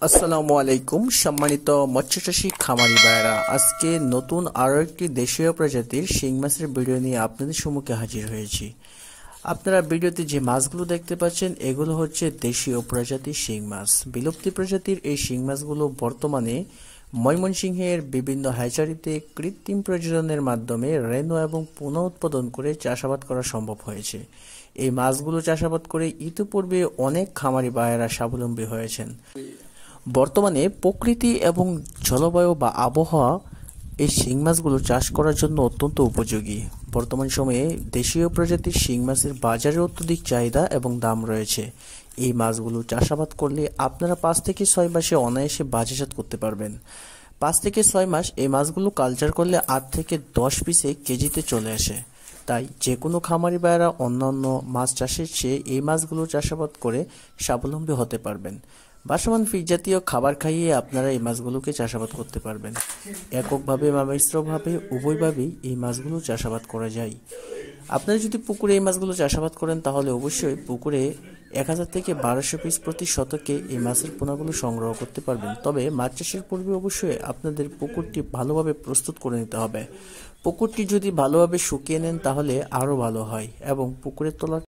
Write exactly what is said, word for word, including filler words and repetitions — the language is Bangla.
আসসালামু আলাইকুম সম্মানিত মৎস্যচাষী খামারি ভাইরা, আজকে নতুন আরো একটি দেশীয় প্রজাতির শিং মাছের ভিডিও নিয়ে আপনাদের সম্মুখে হাজির হয়েছি। আপনারা ভিডিওতে যে মাছগুলো দেখতে পাচ্ছেন এগুলো হচ্ছে দেশীয় প্রজাতির শিং মাছ। বিলুপ্তি প্রজাতির এই শিং মাছগুলো বর্তমানে ময়মনসিংহের বিভিন্ন হ্যাচারিতে কৃত্রিম প্রজননের মাধ্যমে রেণু এবং পুনঃ উৎপাদন করে চাষাবাদ করা সম্ভব হয়েছে। এই মাছগুলো চাষাবাদ করে ইতিপূর্বে অনেক খামারি ভাইয়েরা স্বাবলম্বী হয়েছেন। বর্তমানে প্রকৃতি এবং জলবায়ু বা আবহাওয়া এই শিং মাছগুলো চাষ করার জন্য অত্যন্ত উপযোগী। বর্তমান সময়ে দেশীয় প্রজাতির শিং মাছের বাজারে অত্যধিক চাহিদা এবং দাম রয়েছে। এই মাছগুলো চাষাবাদ করলে আপনারা পাঁচ থেকে ছয় মাসে অনায়াসে বাজারজাত করতে পারবেন। পাঁচ থেকে ছয় মাস এই মাছগুলো কালচার করলে আট থেকে দশ পিসে কেজিতে চলে আসে। তাই যে কোনো খামারি ভাইয়েরা অন্যান্য মাছ চাষের চেয়ে এই মাছগুলো চাষাবাদ করে স্বাবলম্বী হতে পারবেন। ভাসমান ফিড জাতীয় খাবার খাইয়ে আপনারা এই মাছগুলোকে চাষাবাদ করতে পারবেন। এককভাবে বা মিশ্রভাবে উভয়ভাবেই এই মাছগুলো চাষাবাদ করা যায়। আপনারা যদি পুকুরে এই মাছগুলো চাষাবাদ করেন তাহলে অবশ্যই পুকুরে এক হাজার থেকে বারোশো পিস প্রতি শতকে এই মাছের পোনাগুলো সংগ্রহ করতে পারবেন। তবে মাছ চাষের পূর্বে অবশ্যই আপনাদের পুকুরটি ভালোভাবে প্রস্তুত করে নিতে হবে। পুকুরটি যদি ভালোভাবে শুকিয়ে নেন তাহলে আরও ভালো হয় এবং পুকুরের তলা